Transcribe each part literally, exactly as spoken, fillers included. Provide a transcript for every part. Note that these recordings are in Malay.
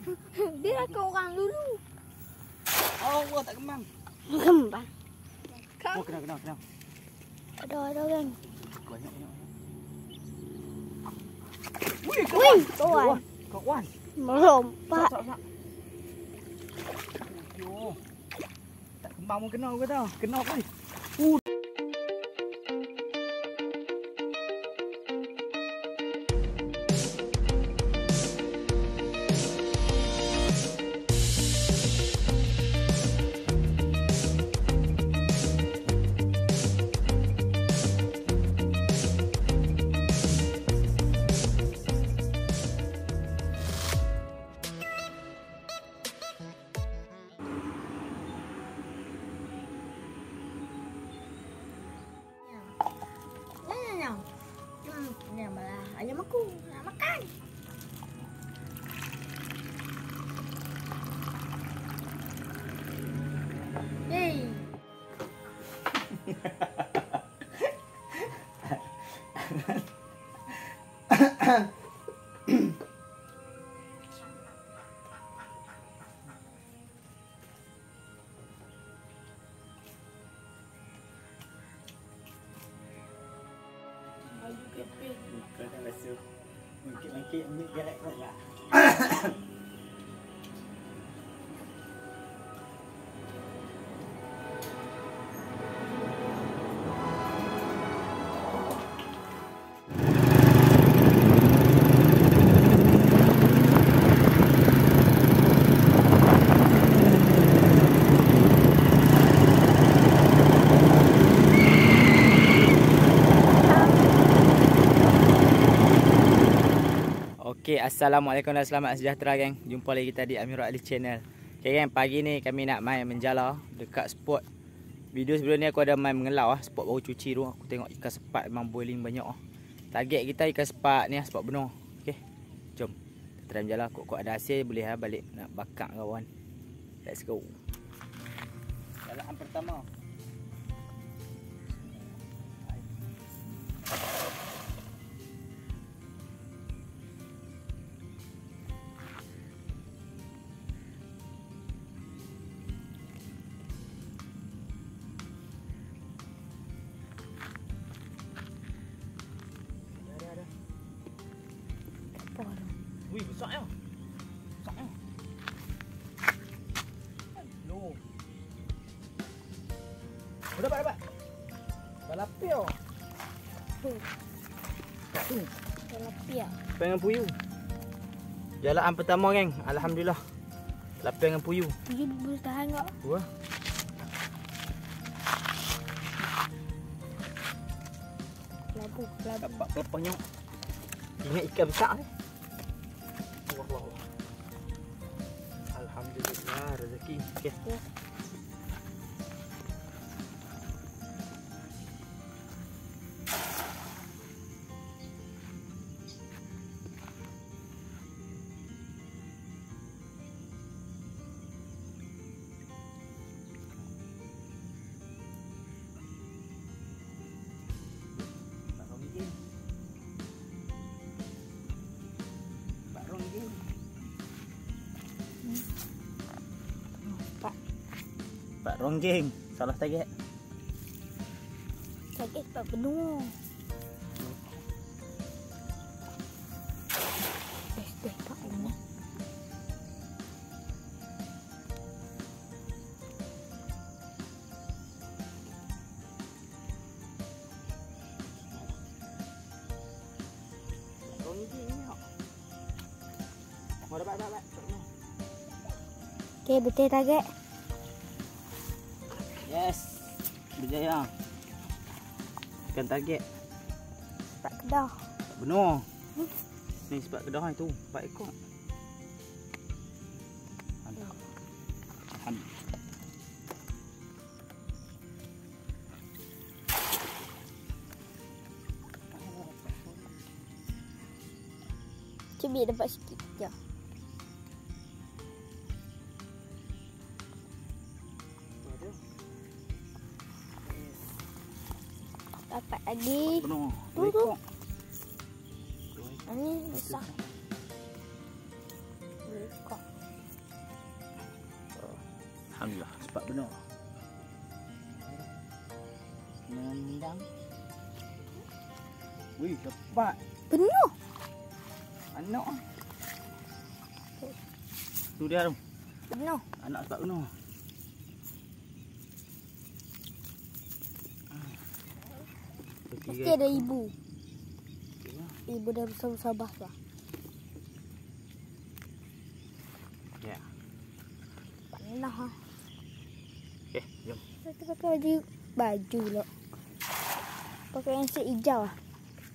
Dia ke orang dulu. Oh, gua tak kembang. Kembang. Oh, kena kena kena. Ada ada kan. Banyak banyak. Wih, kawan. Kawan. Kawan. Melompat. Yo. Tak kembang pun kena ke tau. Kena kan. Uh. Ni malah ayam aku nak makan. Hey. Kau dah rasa mungkin-mungkin ambil galak kau lah. Okay, assalamualaikum dan selamat sejahtera geng. Jumpa lagi kita di Amirul Ali Channel. Okay geng, pagi ni kami nak main menjala dekat spot. Video sebelum ni aku ada main mengelau ah, spot baru cuci tu. Aku tengok ikan sepat memang boiling banyak ah. Target kita ikan sepat ni ah, sepat benar. Okay, jom kita try menjala. Kok-kok ada hasil boleh ah balik nak bakar kawan. Let's go. Jalaan pertama. Wih, besar ya. Besar ya. No. Oh, dapat, dapat. Balapia. Tu. Tu. Tilapia. Pengen puyuh. Jalaan pertama geng. Alhamdulillah. Lapia dengan puyuh. Puyuh boleh tahan tak? Wah. Kelabu, kelabu. Dapat pelepahnya. Ingat ikan besar ni. Wah, wah, wah. Alhamdulillah rezeki. Okey. Ya. Pak ronggeng, salah target. Target pak penuh. Eh, eh, pak penuh. Ronggeng ni. Mau dapat dapat. Okey, betul target. Yes, berjaya. Ikan target. Sepat Kedah. Benar. Hmm? Ni sepat Kedah itu, empat ekor. Alhamdulillah. Cuba dapat sikit je. Dapat lagi. Benar. Tu tu. Ini besar. Dua ekor. Alhamdulillah, sepak benar. Nendang. Wih, cepat. Penuh. Anak. Tu dia tu. Penuh. Anak sepak benar. Mesti ada ibu. Ibu dah besar-besar lah. Ya. Panas ha. Okey, jom. Kita pakai baju baju lah. Pakai yang set hijau ah.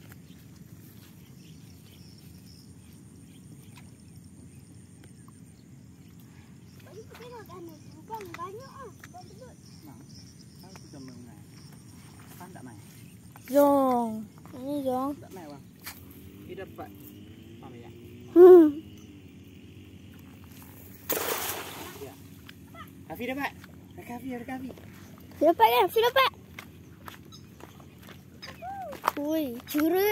Zong. Ini Zong. Tak main bang. Dia dapat. Mama ya. Hmm. Ya. Hafi dapat. Dekat Hafi, dekat Hafi. Dapat kan? Hafi dapat. Ui, curut.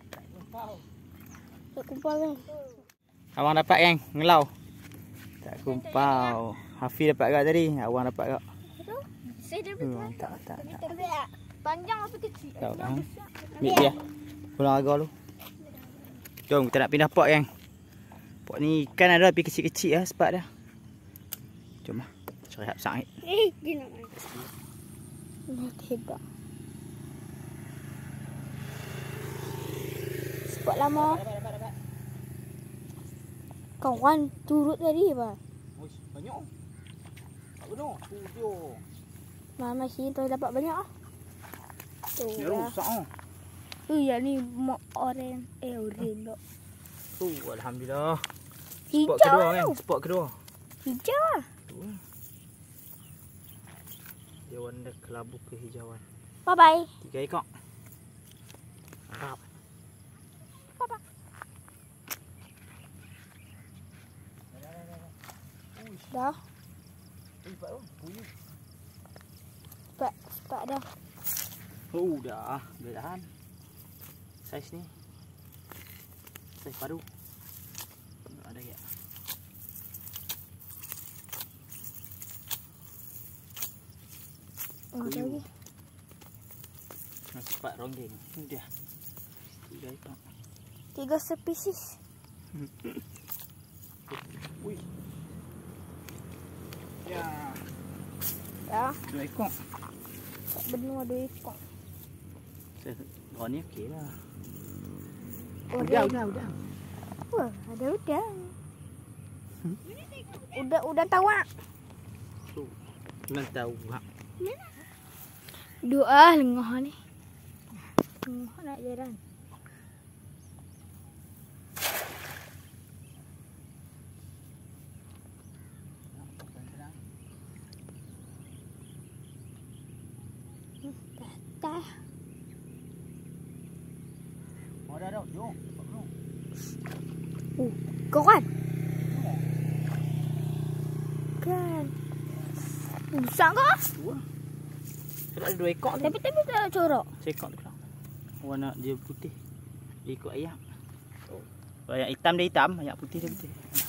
Tak kumpul kan? Abang dapat kan? Ngelau. Tak kumpau. Hafi dapat kat tadi. Abang dapat kat. Saya dah Hmm, tak, tak, tak. panjang apa kecil? Tahu kan? Ambil dia. Pulang harga lu. Jom kita nak pindah pot kan. Pot ni ikan ada tapi kecil-kecil lah sepat dah. Jom lah. Cari hap sang. Eh, dia nak main. Ini hebat. Sepat lama. Dapat, dapat, dapat. Kawan turut tadi apa? Uish, banyak. Tak benar. Tu dia. Mama sini tu dapat banyak ah. Tu Dia lah. rusak ah. Tu ya ni mak oren. Eh oren tak. Tu alhamdulillah. Spot Hijau kedua kan? tu. Spot kedua. Hijau lah. Tu. Dia warna kelabu kehijauan. Bye bye. Tiga ekor. Mantap. Bye bye. Dah. Cepat tu. Puyuh. Sepat, sepat dah. Oh dah. Boleh tahan. Saiz ni. Saiz padu. Tak ada ya. Oh, ada lagi. Nak cepat ronggeng. Ni dia. Tiga ekor. Tiga spesies. Ui. Ya. Dah. Dua ekor. Tak benua dua ekor. Oh ni okey lah. Oren. Udah, udah, udah. Wah, ada udang. Udah, udah tawak. Tu. Nak tahu hak. Dua lengah ni. Lengah nak jalan. Dah. Oh dah dah. Jom. Uh, kawan. Kan. Besar ke? Dua. Ada dua ekor ni. Tapi tapi tak corak. Sekok tu lah. Warna dia putih. Dia ikut ayam. Kalau yang hitam dia hitam, yang putih dia putih.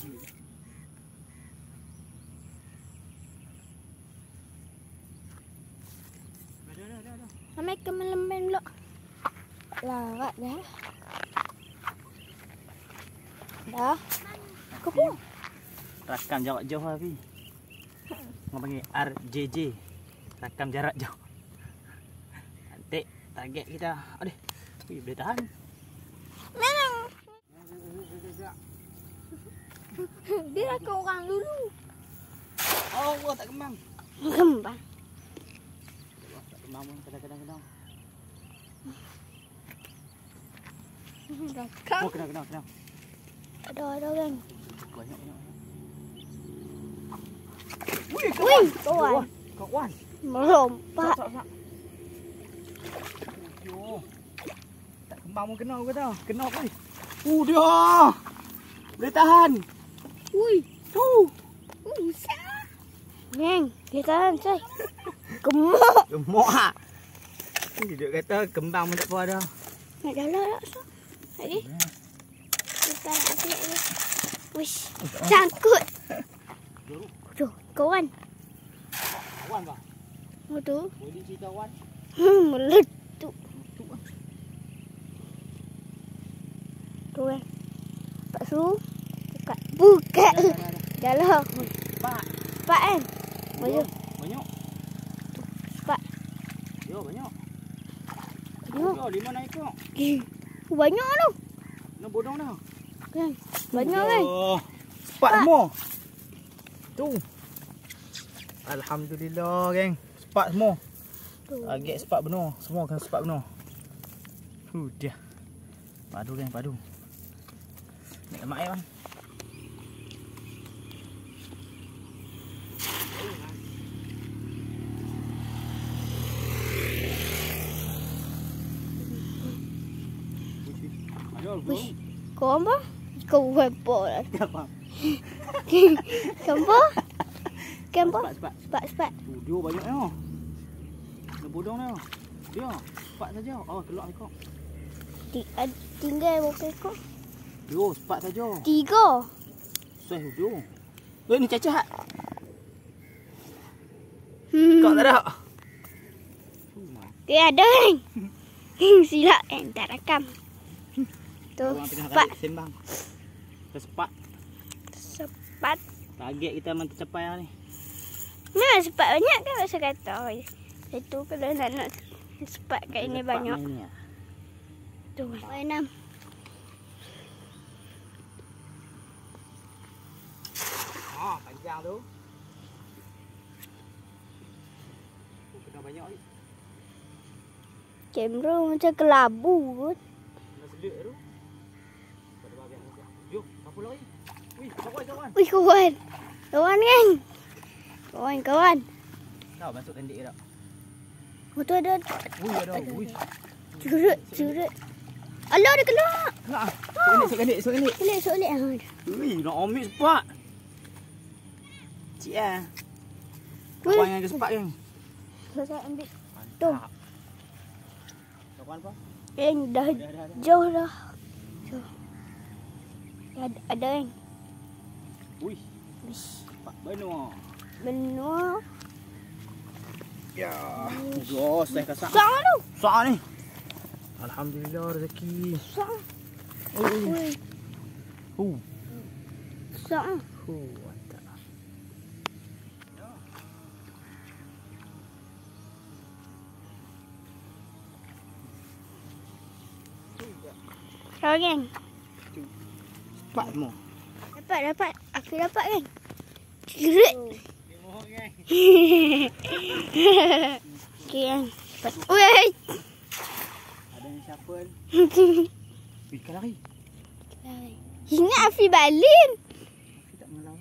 Amai kemen-lemen pula. Larat dah. Dah. Kau pun. Rakam jarak jauh lah, Fi. Orang panggil R J J. Rakam jarak jauh. Nanti target kita. Aduh. Ui, boleh tahan. Memang. Dia rakam orang dulu. Oh, wah, tak kembang. Kembang. Tak kembang pun kadang-kadang. Rakam. Oh, kena, kena, kena. Ada, ada kan. Banyak, banyak. Wih, kawan. Kawan. Melompat. Tak, tak, tak. Oh, tak kembang pun kena kata. Kena pun. Uh, dia. Boleh tahan. Ui. Tu. Uh, besar. Neng, dia tahan, coy. Gemuk. Gemuk ah. Dia kata kembang pun tak apa dah. Nak jalan tak, so? Lagi. Kita nak ambil ni. Wish. Sangkut. Tu, kawan. Wan bah. Oh tu. Boleh cerita wan. Hmm, meletup. Tu kan. Pak Su. Buka. Buka. Dah lah. Pak. Pak kan. Banyak. Banyak. Pak. Yo banyak. Banyak. Yo lima naik kok. Eh, banyak tu. Nak bodong dah. Kan. Banyak kan. Sepat semua. Tu. Alhamdulillah geng. Sepat semua. Tu. Agak sepat benar. Semua kan sepat benar. Hu dia. Padu geng, padu. Ni lemak air bang. Wish. Kau apa? Kau apa lah. Apa? Kau apa? Kau apa? Sepat, sepat. Sepat, sepat. Tu dia banyak dah. Nak bodong dah. Dia. Sepat saja. Oh, keluar ekor. Tinggal berapa ekor? Dia sepat saja. Tiga. Saiz dia. Eh ni cacat. Hmm. Kau tak ada. Dia ada kan? Silap kan? Tak rakam. Tu, Orang tengah sepat. kali sembang. Sepat. Sepat. Target kita memang tercapai lah ni. Nah, sepat banyak kan masa kata. Itu kalau nak nak sepat kat ini Sepat banyak. main ni, ya. Tu, enam. Oh, panjang tu. Oh, kena banyak ni. Kamera macam kelabu kot. Kena sedek tu. Pada bagian ni. Yo, apa lagi? Wih, kawan kawan. Wih, kawan. Kawan kan? Kawan, kawan. Tahu masuk tendik ke tak? Oh, tu ada. Wih, ada. Wih. Curut, curut. Alah, dia keluar. Nak. Sok kendik, sok kendik, sok kendik. Selit, selit. Wih, nak ambil sepat. Cik ah. Wih. Kawan yang ada sepat kan? Saya ambil. Tu. Kawan apa? Eh, dah Dah, dah, dah. jauh dah. Jauh. Ada, ada kan? Wih, sepat benua. Benua. Ya. Oh, saya kasak. Sang tu. Sak ni. Alhamdulillah rezeki. Sang. Oh. Wih. Hu. Sang. Hu, mantap. Kau kan? Sepat semua. Dapat, dapat. Aku dapat kan? Curut. Okay kan? Dapat. Wih. Ada yang siapa ni? Wih, kan lari. Ingat Afi Balin. Dia tak mengalau.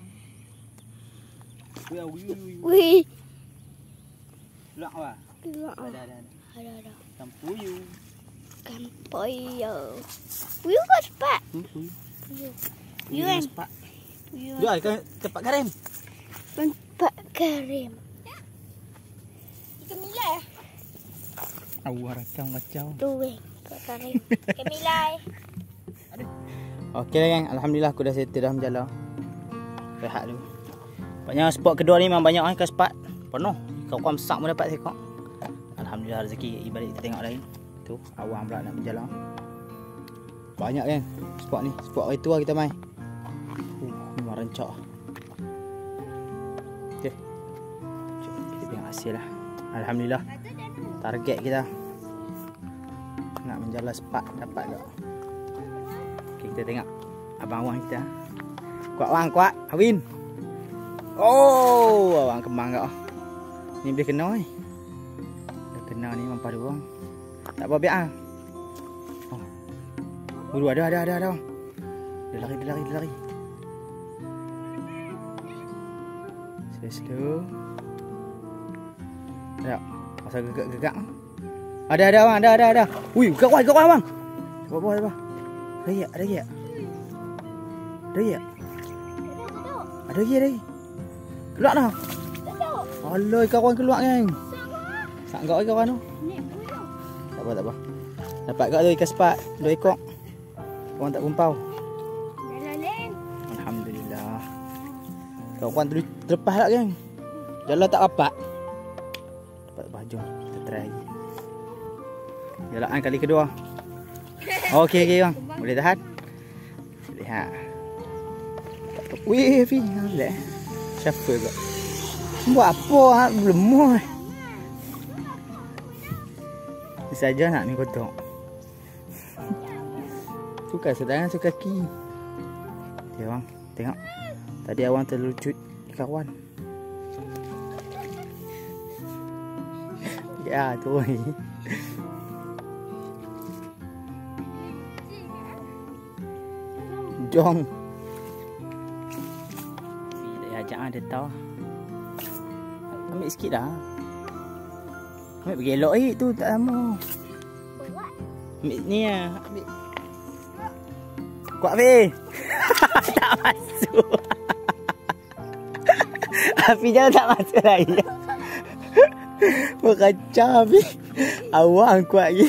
Wih, wih, wih. Wih. Luak apa? Luak. Ada, ada, ada. Ada, ada. Tampuyu. Kampoyo. Puyuh kau cepat. Hmm, puyuh. Puyuh. Puyuh Puyuh kan? sepat. Puyuh. Dia ada tempat garam. Tempat garam. Ikan milai. Awak rakam macam. Tu weh. Tempat garam. Ikan milai. Okey lah gang. Alhamdulillah aku dah settle dah menjala. Rehat dulu. Banyak spot kedua ni memang banyak kan spot. Penuh. Kau-kau besar pun dapat sekok. Alhamdulillah rezeki ibalik kita tengok lain. Tu awang pula nak berjalan. Banyak kan spot ni. Spot hari tu lah kita main. Uh, memang rancak. Okey. Jom kita tengok hasil lah. Alhamdulillah. Target kita nak menjala spot dapat tak. Okey, kita tengok abang awang kita. Kuat wang, kuat. Awin. Oh, awang kembang kau. Ni boleh kena ni. Dah kena ni mampu dua. Tak apa biar. Oh. Buru ada ada ada ada. Dia lari dia lari dia lari. Slow slow. Ada. Masa gegak-gegak. Ada ada bang, ada ada ada. Ui, kawan kawan bang. Apa apa apa. Ada ya, ada ya. Ada ya. Ada lagi, ada lagi. Keluar dah. Alah, kawan keluar kan. Sak kau kawan tu. Tak apa, tak apa. Dapat kat tu ikan sepat, dua ekor. Kawan tak kumpau. Alhamdulillah. Kawan tu terlepas tak kan. Jalan tak rapat. Dapat baju. Kita try lagi. Jalan kali kedua. Okey okey bang. Boleh tahan? Lihat. Wih, Fi. Boleh. Siapa kau? Buat apa? Ha? Belum mau. Saja nak ni kotak. Suka sedang suka kaki. Okay bang, tengok. Tadi awang terlucut kawan. Ya tu. Jong. Dia ajak ada tahu. Ambil sikit dah. Ambil pergi elok eh tu tak lama. Ambil ni lah. Ambil. Kuat Fi. Tak masuk. Api jangan tak masuk lagi. Berkacau Fi. Awang kuat lagi.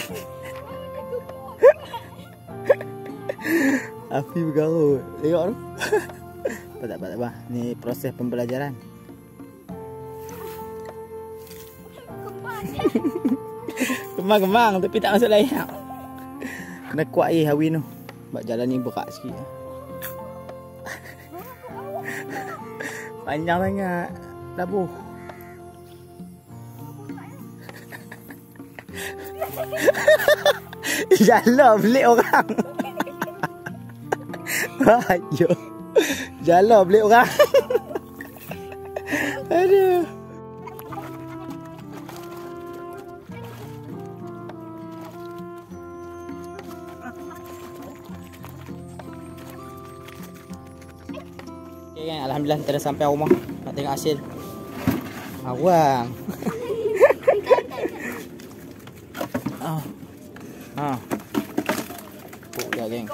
Api bergarut. Tengok tu. Tak apa tak apa. Ni proses pembelajaran. Kembang-kembang tapi tak masuk layak. Kena kuat eh Hawin tu. Sebab jalan ni berat sikit. Panjang sangat. Labuh. Jalan belik orang. Ayo. Jalan belik orang. Aduh. Okay, kan? Alhamdulillah kita dah sampai rumah. Nak tengok hasil. Awang. Ah. Ha. Oh, ya geng.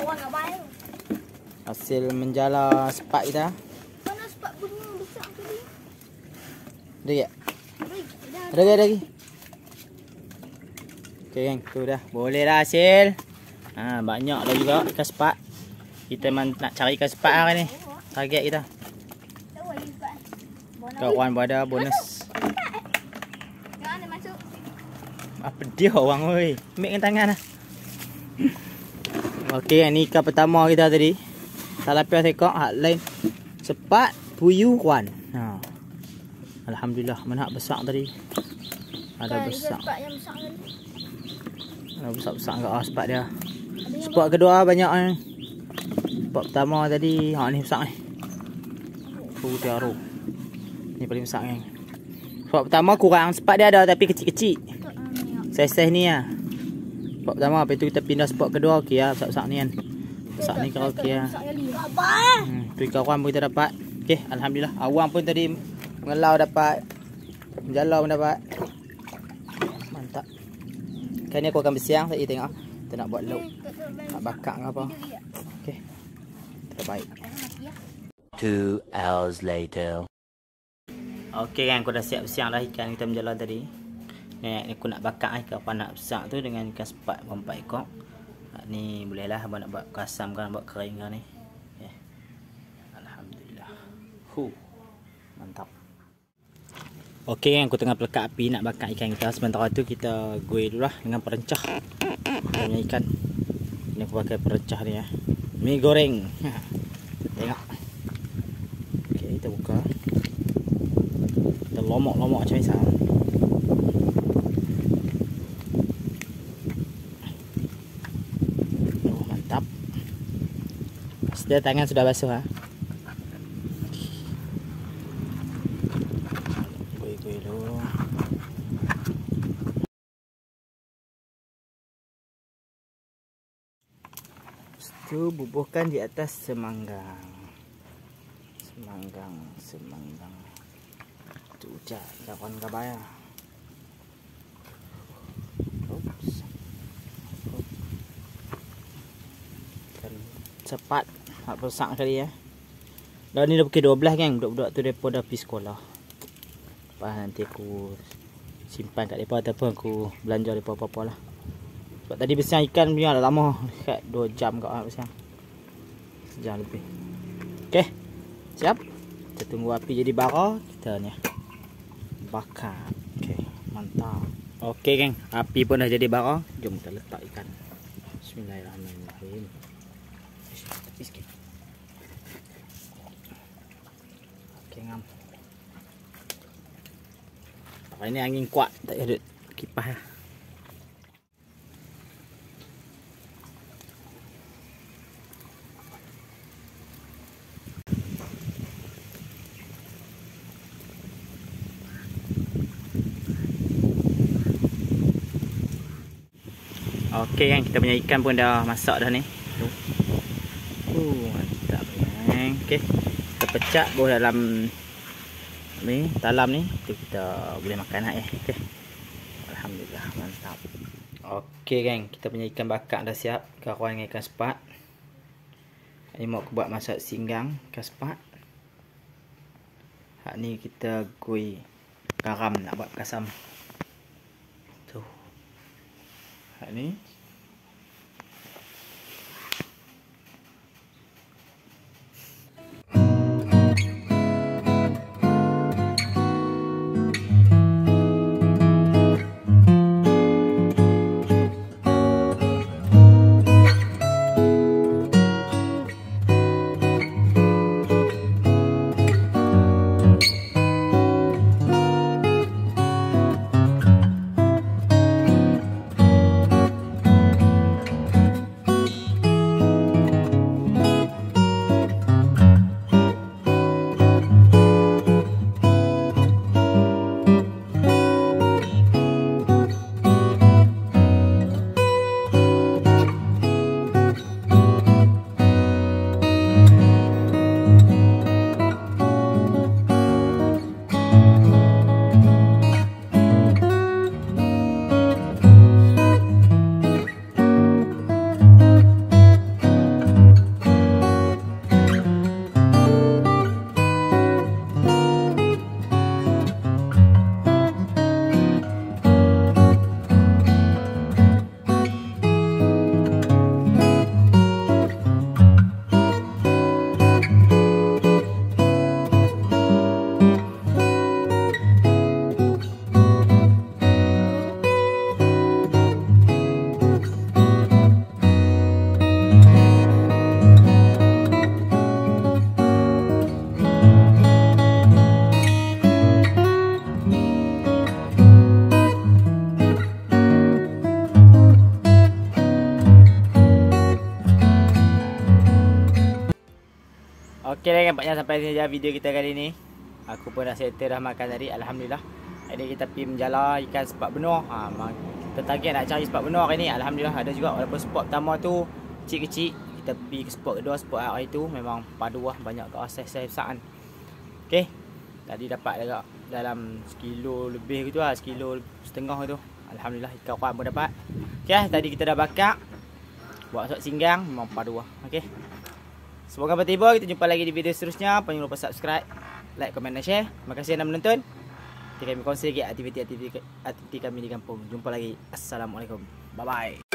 Hasil menjala sepat kita. Mana sepat bunyi besar tadi? Ada tak? Ada lagi, ada lagi. Okay geng, tu dah. Boleh dah hasil. Ha, banyak lagi juga ikan sepat. Kita memang nak cari ikan sepat lah ni. Target kita. Kawan pada bonus. Jangan masuk. Apa dia orang oi? Ambil dengan tangan lah. Okey, ni ikan pertama kita tadi. Talapia sekok, hak lain. Sepat puyuh kuan. Ha. Alhamdulillah, mana hak besar tadi. Ada besar. Sepat yang besar tadi. Ada besar-besar enggak ah sepat dia. Sepat kedua banyak ni. Sepat pertama tadi, hak ni besar ni. Oh, dia aru. Ni paling besar kan. Spot pertama kurang. Spot dia ada tapi kecil-kecil. Saiz-saiz ni lah. Spot pertama. Lepas tu kita pindah spot kedua. Okey lah. Besar-besar ni kan. Besar ni kalau okey lah. Hmm, tu ikan awam pun kita dapat. Okey. Alhamdulillah. Awam pun tadi mengelau dapat. Menjala pun dapat. Mantap. Kali ni aku akan bersiang. Saya tengok. Kita nak buat lauk. Nak bakar ke apa. Okey. Terbaik. Two hours later. Okey kan, aku dah siap siang dah ikan kita menjala tadi. Ni aku nak bakar ikan panak besar tu dengan ikan sepat empat ekor. Ni bolehlah abang nak buat kasam kan, buat kering kan ni. Yeah. Alhamdulillah. Hu. Mantap. Okey kan, aku tengah pelekat api nak bakar ikan kita. Sementara tu kita goreng dulu lah dengan perencah. Punya ikan. Ni aku pakai perencah ni ya. Mi goreng. Tengok. Okey, kita buka. Lomok-lomok macam biasa. Oh, mantap. Sedia tangan sudah basuh ha. Goi-goi dulu. Itu bubuhkan di atas semanggang. Semanggang, semanggang. Ucap kawan kabaya. Oops. Dan cepat hak besar kali ya. Dah ni dah pukul dua belas kan. Budak-budak tu depa dah pergi sekolah. Lepas nanti aku simpan kat depa ataupun aku belanja depa apa-apa lah. Sebab tadi bersiang ikan punya dah lama. Dekat dua jam kat bersiang. Sejam lebih. Okey. Siap. Kita tunggu api jadi bara. Kita ni bakar. Okey. Mantap. Okey geng, api pun dah jadi bara. Jom kita letak ikan. Bismillahirrahmanirrahim. Sikit. Okey ngam. Hari ni angin kuat, tak ada kipas lah. Okey kan, kita punya ikan pun dah masak dah ni. Tuh. Uh, mantap kan. Okey. Kita pecah buah dalam ni, talam ni. Tu kita boleh makan lah eh. Okey. Alhamdulillah, mantap. Okey geng, kita punya ikan bakar dah siap. Kawan dengan ikan sepat. Ni mau aku buat masak singgang ikan sepat. Hak ni kita gui garam nak buat kasam. Tu. Hak ni okey lah kan, nampaknya sampai sini saja video kita kali ni. Aku pun dah settle dah makan tadi, alhamdulillah. Hari ni kita pergi menjala ikan sepat benua. Ha, kita target nak cari sepat benua hari ni. Alhamdulillah ada juga, walaupun spot pertama tu kecil-kecil. Kita pergi ke spot kedua, spot hari tu memang padu lah, banyak ke asas-asas besar. Okey. Tadi dapat dekat dalam sekilo lebih gitu lah, sekilo setengah tu. Alhamdulillah ikan kuat pun dapat. Okey, tadi kita dah bakar. Buat masak singgang memang padu lah. Okey. Semoga bertiba. Kita jumpa lagi di video seterusnya. Jangan lupa subscribe, like, komen dan share. Terima kasih anda menonton. Kita kami kongsi lagi aktiviti-aktiviti aktiviti kami di kampung. Jumpa lagi. Assalamualaikum. Bye bye.